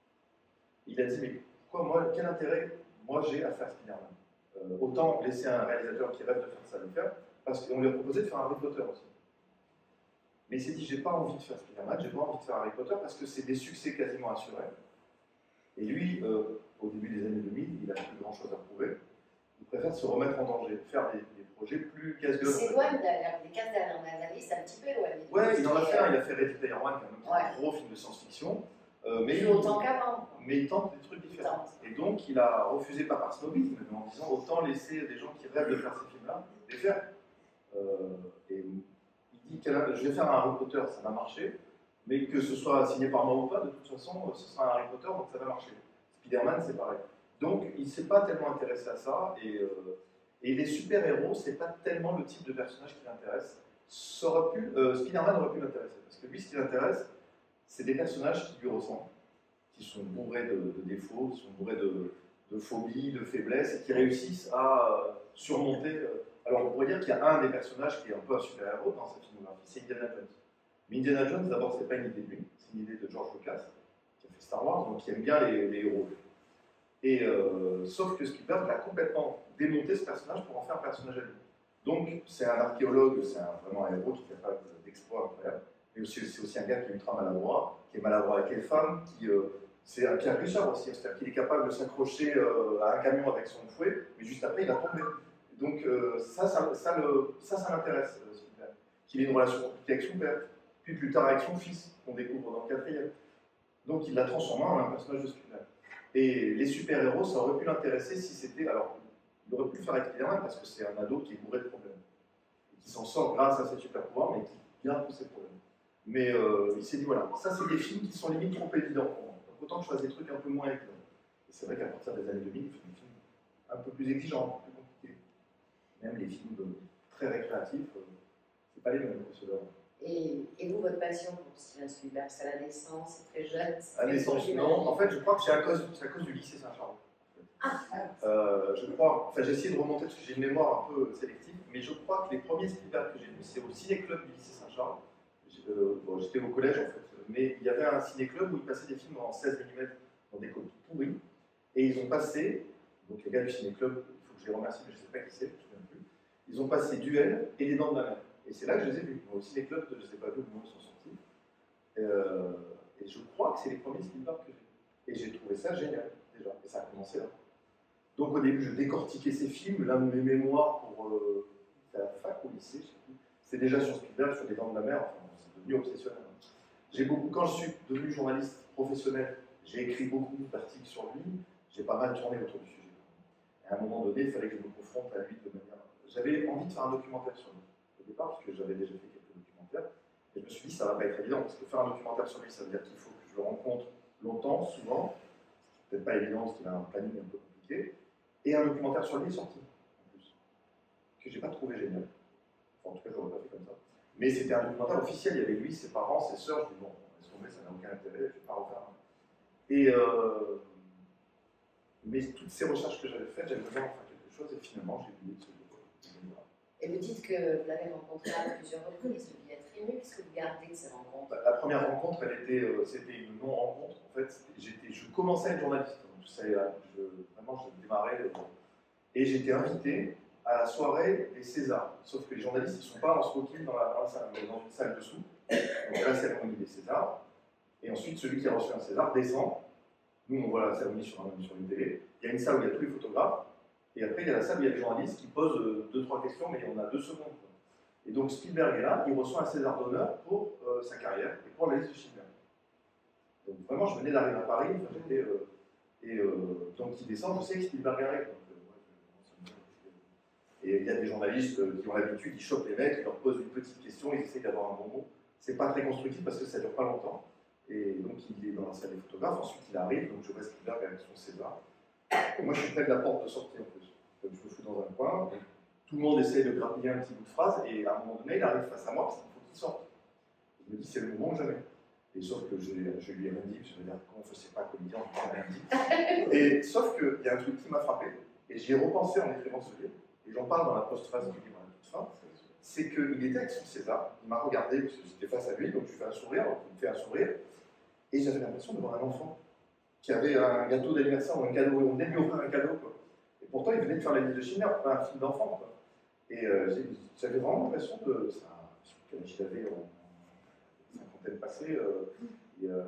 Il a dit, mais quoi, moi, quel intérêt moi j'ai à faire Spider-Man euh, Autant laisser un réalisateur qui rêve de faire ça le faire, parce qu'on lui a proposé de faire Harry Potter aussi. Mais il s'est dit, j'ai pas envie de faire Spider-Man, j'ai pas envie de faire Harry Potter, parce que c'est des succès quasiment assurés. Et lui, euh, au début des années deux mille, il n'a plus grand-chose à prouver. Il préfère se remettre en danger, faire des, des projets plus casse-gueule. Il s'éloigne des quinze dernières années, c'est un petit peu éloigné. Ouais, il en a fait un, il a fait Ready Player One, qui est un ouais. gros film de science-fiction. Euh, mais, il, autant qu'avant. mais il tente des trucs différents. Et donc, il a refusé, pas par snobisme, mais en disant autant laisser des gens qui rêvent de faire ces films-là, les faire. Euh, et il dit que je vais faire un Harry Potter, ça va marcher, mais que ce soit signé par moi ou pas, de toute façon, ce sera un Harry Potter, donc ça va marcher. Spider-Man, c'est pareil. Donc, il ne s'est pas tellement intéressé à ça, et, euh, et les super-héros, c'est pas tellement le type de personnage qui l'intéresse. Euh, Spider-Man aurait pu l'intéresser, parce que lui, ce qui l'intéresse, c'est des personnages qui lui ressemblent, qui sont bourrés de, de défauts, qui sont bourrés de, de phobies, de faiblesses, et qui réussissent à surmonter... Euh, alors, on pourrait dire qu'il y a un des personnages qui est un peu un super-héros dans sa filmographie, c'est Indiana Jones. Mais Indiana Jones, d'abord, c'est pas une idée de lui, c'est une idée de George Lucas, qui a fait Star Wars, donc qui aime bien les, les héros. Et, euh, sauf que Spielberg a complètement démonté ce personnage pour en faire un personnage à lui. Donc, c'est un archéologue, c'est vraiment un héros qui est capable d'exploits incroyables. Mais c'est aussi, aussi un gars qui est ultra maladroit, qui est maladroit avec les femmes, qui euh, c'est un Pierre Richard aussi, c'est-à-dire qu'il est capable de s'accrocher euh, à un camion avec son fouet, mais juste après, il a tombé. Donc, euh, ça, ça, ça, le, ça, ça m'intéresse, euh, Spielberg. Qu'il ait une relation compliquée avec son père, puis plus tard avec son fils, qu'on découvre dans le quatrième. Donc, il l'a transformé en un personnage de Spielberg. Et les super-héros, ça aurait pu l'intéresser si c'était... Alors, il aurait pu le faire avec Spider-Man parce que c'est un ado qui est bourré de problèmes. Et qui s'en sort grâce à ses super-pouvoirs, mais qui garde tous ses problèmes. Mais euh, il s'est dit, voilà, ça c'est des films qui sont limite trop évidents pour moi. Donc autant que je fasse des trucs un peu moins évidents. Et c'est vrai qu'à partir des années deux mille, il fait des films un peu plus exigeants, plus compliqués. Même les films de, très récréatifs, euh, c'est pas les mêmes que ceux-là. Et, et vous, votre passion pour Steven Spielberg, c'est à la naissance, c'est très jeune? À la naissance, non. En fait, je crois que c'est à cause, à cause du lycée Saint-Charles. Ah, euh, je crois, enfin j'ai essayé de remonter parce que j'ai une mémoire un peu sélective, mais je crois que les premiers Spielberg que j'ai vus, c'est au ciné-club du lycée Saint-Charles. Euh, bon, j'étais au collège en fait, mais il y avait un ciné-club où ils passaient des films en seize millimètres dans des copies pourries, et ils ont passé, donc les gars du ciné-club, il faut que je les remercie, mais je ne sais pas qui c'est, je ne me souviens plus, ils ont passé Duel et Les Dents de la Mer, et c'est là que je les ai vus. Au ciné-club, je ne les ai pas vus au moment où ils sont sortis, euh, et je crois que c'est les premiers Spielberg que j'ai vus, et j'ai trouvé ça génial déjà, et ça a commencé là. Donc au début, je décortiquais ces films. L'un de mes mémoires pour euh, la fac ou lycée, je sais plus, c'était déjà sur Spielberg, sur Les Dents de la Mer. Enfin, c'est devenu obsessionnel. J'ai beaucoup, quand je suis devenu journaliste professionnel, j'ai écrit beaucoup d'articles sur lui. J'ai pas mal tourné autour du sujet. Et à un moment donné, il fallait que je me confronte à lui de manière. J'avais envie de faire un documentaire sur lui au départ, parce que j'avais déjà fait quelques documentaires. Et je me suis dit, ça va pas être évident, parce que faire un documentaire sur lui, ça veut dire qu'il faut que je le rencontre longtemps, souvent. C'est peut-être pas évident, parce qu'il a un planning un peu compliqué. Et un documentaire sur lui est sorti, en plus, que j'ai pas trouvé génial. Enfin, en tout cas, je l'aurais pas fait comme ça. Mais c'était un documentaire officiel, il y avait lui, ses parents, ses sœurs. Je dis, bon, laisse tomber, ça n'a aucun intérêt, je ne vais pas refaire un. Et euh, mais toutes ces recherches que j'avais faites, j'avais besoin d'en faire quelque chose, et finalement, j'ai oublié de ce livre. Et vous dites que vous l'avez rencontré à plusieurs reprises, le billetterie, ému, qu'est-ce que vous gardez de ces rencontres? La première rencontre, elle était, euh, c'était une non-rencontre. En fait, j'étais, je commençais à être journaliste. Donc, je, je, vraiment, je démarrais. Euh, et j'étais invité à la soirée des Césars. Sauf que les journalistes, ils ne sont pas en smoking dans, la, dans, la salle, dans une salle dessous. Donc, la cérémonie des Césars. Et ensuite, celui qui a reçu un César descend. Nous, on voit la cérémonie sur, un, sur une télé. Il y a une salle où il y a tous les photographes. Et après, il y a la salle où il y a les journalistes qui posent euh, deux, trois questions, mais on a deux secondes. Quoi. Et donc, Spielberg est là, il reçoit un César d'honneur pour euh, sa carrière et pour la liste de Schindler. Donc, vraiment, je venais d'arriver à Paris, enfin, j'étais. Euh, et euh, donc, il descend, je sais que Spielberg arrive. Et il y a des journalistes qui ont l'habitude, ils chopent les mecs, ils leur posent une petite question, ils essayent d'avoir un bon mot. C'est pas très constructif parce que ça dure pas longtemps. Et donc il est dans la salle des photographes, ensuite il arrive, donc je vois Spielberg avec son César. Et moi je suis près de la porte de sortie en plus. Donc je me fous dans un coin, tout le monde essaie de grappiller un petit bout de phrase, et à un moment donné il arrive face à moi parce qu'il faut qu'il sorte. Je me dis c'est le moment ou jamais. Et sauf que je, je lui ai rien dit, je veux dire, comment on ne faisait pas comédien, on ne rien dit. Et sauf qu'il y a un truc qui m'a frappé, et j'y ai repensé en écrivant ce livre. Et j'en parle dans la post-phase du livre à la toute fin, c'est qu'il était avec son César, il m'a regardé, parce que j'étais face à lui, donc je lui fais un sourire, il me fait un sourire, et j'avais l'impression de voir un enfant qui avait un gâteau d'anniversaire ou un cadeau, on venait de lui offrir un cadeau, quoi. Et pourtant, il venait de faire la liste de Schindler, pas un film d'enfant, quoi. Et euh, j'avais vraiment l'impression de, ça, je l'avais en cinquantaine passée, euh, et, euh,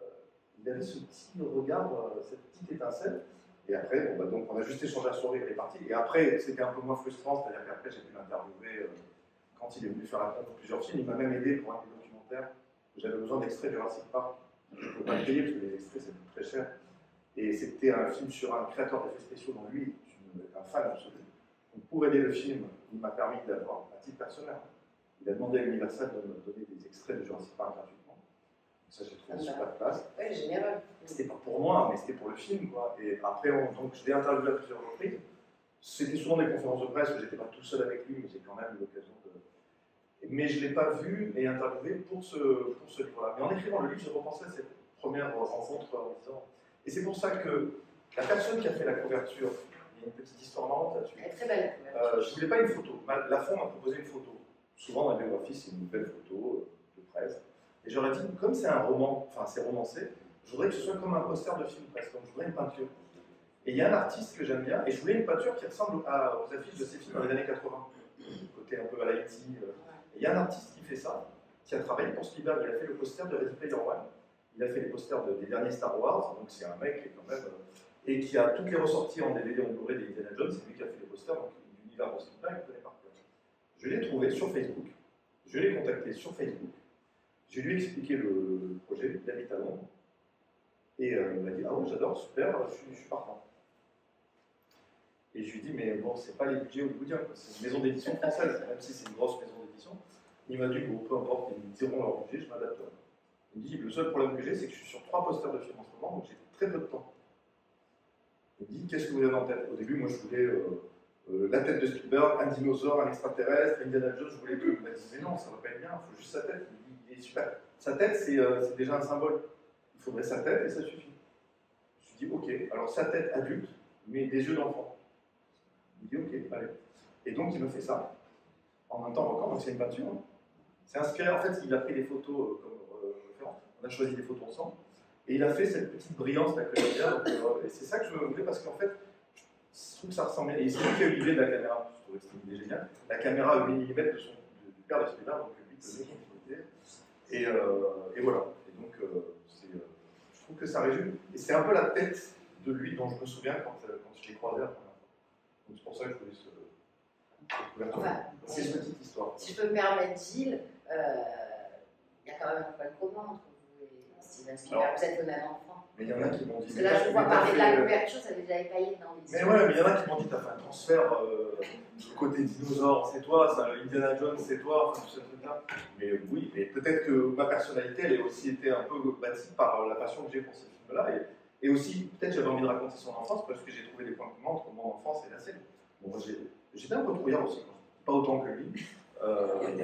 il avait ce petit regard, euh, cette petite étincelle. Et après, bon, bah, donc, on a juste échangé un sourire, il est parti. Et après, c'était un peu moins frustrant, c'est-à-dire qu'après, j'ai pu l'interviewer euh, quand il est venu faire la compte de plusieurs films. Il m'a même aidé pour un des documentaires. J'avais besoin d'extraits de Jurassic Park. Je ne peux pas le payer parce que les extraits, ça coûte très cher. Et c'était un film sur un créateur d'effets spéciaux dont lui est un fan absolu. Donc, pour aider le film, il m'a permis d'avoir un titre personnel. Il a demandé à Universal de me donner des extraits de Jurassic Park gratuitement. Ça, j'ai trouvé super de place. Oui, généreux. C'était pas pour moi, mais c'était pour le film, quoi. Et après, on, donc, je l'ai interviewé à plusieurs reprises. C'était souvent des conférences de presse où j'étais pas tout seul avec lui, mais j'ai quand même eu l'occasion de. Mais je l'ai pas vu et interviewé pour ce, pour ce livre-là. Mais en écrivant le livre, je repensais à cette première rencontre en disant. Et c'est pour ça que la personne qui a fait la couverture, il y a une petite histoire marrante là-dessus. Elle est très belle. Euh, je voulais pas une photo. Lafon m'a proposé une photo. Souvent dans la biographie, c'est une belle photo de presse. Et j'aurais dit, comme c'est un roman, enfin c'est romancé, je voudrais que ce soit comme un poster de film presque, donc je voudrais une peinture. Et il y a un artiste que j'aime bien, et je voulais une peinture qui ressemble à, aux affiches de ces films dans les années quatre-vingts, côté un peu à l'Haïti. Euh. Et il y a un artiste qui fait ça, qui a travaillé pour Spielberg, il a fait le poster de Ready Player One, il a fait les posters de, des derniers Star Wars, donc c'est un mec qui est quand même, euh, et qui a toutes les ressorties en D V D, en Blu-ray des Indiana Jones, c'est lui qui a fait les posters, donc l'univers de Spielberg, il connaît par cœur. Je l'ai trouvé sur Facebook, je l'ai contacté sur Facebook. Je lui ai expliqué le, le projet, il habite à Londres, et euh, il m'a dit « Ah ouais, j'adore, super, je suis, je suis partant. » Et je lui ai dit « Mais bon, c'est pas les budgets hollywoodiens, c'est une maison d'édition française, même si c'est une grosse maison d'édition. » Il m'a dit « Bon, peu importe, ils me diront leur budget, je m'adapterai. » Il me dit « Le seul problème que j'ai, c'est que je suis sur trois posters de films en ce moment, donc j'ai très peu de temps. » Il me dit « Qu'est-ce que vous avez en tête ?» Au début, moi, je voulais euh, euh, la tête de Spielberg, un dinosaure, un extraterrestre, Indiana Jones, je voulais tout. Il m'a dit « Mais non, ça va pas être bien, il faut juste sa tête. » Il est super. Sa tête, c'est euh, déjà un symbole. Il faudrait sa tête et ça suffit. Je lui dis, ok, alors sa tête adulte, mais des yeux d'enfant. Il dit, ok, allez. Et donc, il me fait ça, en un temps record, donc c'est une peinture. Hein. C'est inspiré, en fait, il a pris des photos euh, comme euh, référence. On a choisi des photos ensemble. Et il a fait cette petite brillance là que j'aime bien. Donc, euh, et c'est ça que je me voulais, parce qu'en fait, je trouve que ça ressemblait. Et c'est lui qui a eu l'idée de la caméra. Je trouvais que c'était une idée géniale. La caméra à huit millimètres de son, du père de Spielberg, donc lui, de son continuité. Et, euh, et voilà. Et donc, euh, euh, je trouve que ça résume. Et c'est un peu la tête de lui dont je me souviens quand, euh, quand je l'ai croisé la première fois. Donc c'est pour ça que je voulais ce, cette couverture. Enfin, c'est une petite histoire. Si je peux me permettre, Gilles, il euh, y a quand même un point commun entre vous et Steven Spielberg. Vous êtes le même enfant. Mais il y en a qui m'ont dit. Parce que là, je vous vois parler de la couverture, ça vous avait épaillé dans les Mais ouais, mais il y en a qui m'ont dit, t'as fait un transfert, euh, le côté dinosaure, c'est toi, ça, Indiana Jones, c'est toi, enfin tout ce truc-là. Mais oui, mais peut-être que ma personnalité, elle a aussi été un peu bâtie par la passion que j'ai pour ces films-là. Et, et aussi, peut-être j'avais envie de raconter son enfance parce que j'ai trouvé des points communs entre mon enfance et la sienne. Bon, j'étais un peu trouillard aussi, pas autant que lui. Euh,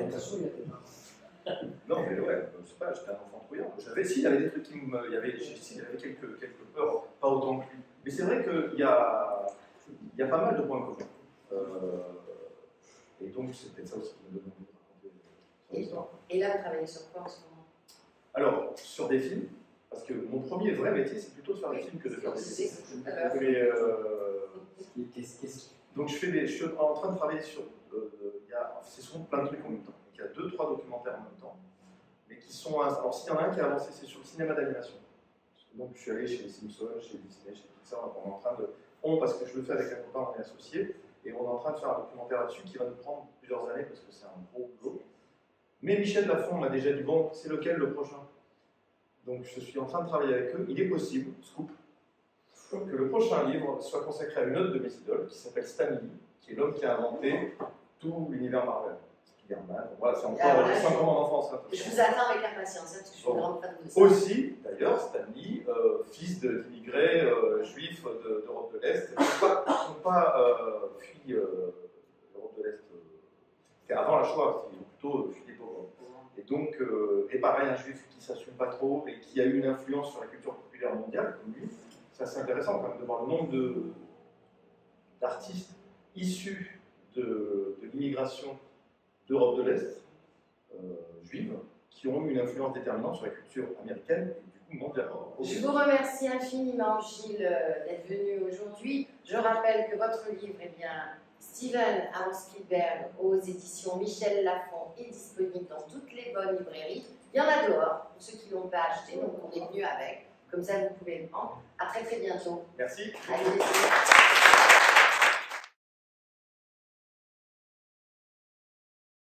Non, mais ouais, je sais pas, j'étais un enfant trouillard. J'avais, si, il y avait des trucs qui me. Il y avait, si, il y avait quelques, quelques peurs, pas autant que lui. Mais c'est vrai qu'il y a, il y a pas mal de points communs. Euh, et donc, c'est peut-être ça aussi qui me donne envie de raconter Et, l'histoire. et là, vous travaillez sur quoi en ce moment? Alors, sur des films, parce que mon premier vrai métier, c'est plutôt de faire des films que de faire des films. Mais, euh, donc, je, fais des, je suis en train de travailler sur. Euh, il y a, c'est souvent plein de trucs en même temps. Donc, il y a deux, trois documentaires en même temps. Mais qui sont. Alors, s'il y en a un qui a avancé, c'est sur le cinéma d'animation. Donc, je suis allé chez les Simpsons, chez Disney, chez Pixar. On est en train de. On, parce que je le fais avec un copain, on est associé. Et on est en train de faire un documentaire là-dessus qui va nous prendre plusieurs années parce que c'est un gros boulot. Mais Michel Lafon m'a déjà dit bon, c'est lequel le prochain? Donc je suis en train de travailler avec eux. Il est possible, scoop, que le prochain livre soit consacré à une autre de mes idoles qui s'appelle Stan Lee, qui est l'homme qui a inventé tout l'univers Marvel. Spider-Man, voilà, c'est encore, Alors, c'est encore mon enfance. Hein, je vous attends avec impatience, hein, parce que je suis une bon. grande fan de ça. Aussi, d'ailleurs, Stan Lee, euh, fils d'immigrés euh, juifs d'Europe de, de l'Est, n'ont pas, pas euh, fui euh, l'Europe de l'Est euh, avant la Shoah, ils ont plutôt fui les pauvres. Et donc, euh, et pareil, un juif qui ne s'assume pas trop et qui a eu une influence sur la culture populaire mondiale, comme lui, c'est assez intéressant quand même de voir le nombre de, d'artistes issus de, de l'immigration d'Europe de l'Est, euh, juive, qui ont eu une influence déterminante sur la culture américaine et du coup mondiale. Je vous remercie infiniment, Gilles, d'être venu aujourd'hui. Je rappelle que votre livre, eh bien, Steven Aaron Spielberg, aux éditions Michel Lafon, est disponible dans toutes les bonnes librairies. Il y en a dehors, pour ceux qui ne l'ont pas acheté, donc on est venu avec. Comme ça, vous pouvez le prendre. À très très bientôt. Merci. Allez,